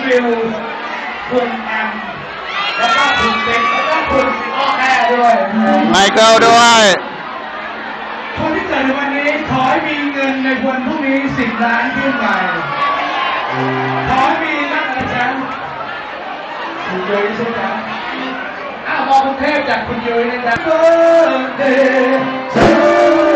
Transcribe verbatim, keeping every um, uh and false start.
บิวคุณแอมแล้วก็คุณเซ็กแล้วก็คุณอ้อแค่ด้วยไมเคิลด้วยคนที่เกิดในวันนี้ขอให้มีเงินในวันพรุ่งนี้สิบล้านขึ้นไปขอให้มีนักอาจารย์คุณยุ้ยใช่ไหมอ้าวมองกรุงเทพจากคุณยุ้ยนะจ๊ะ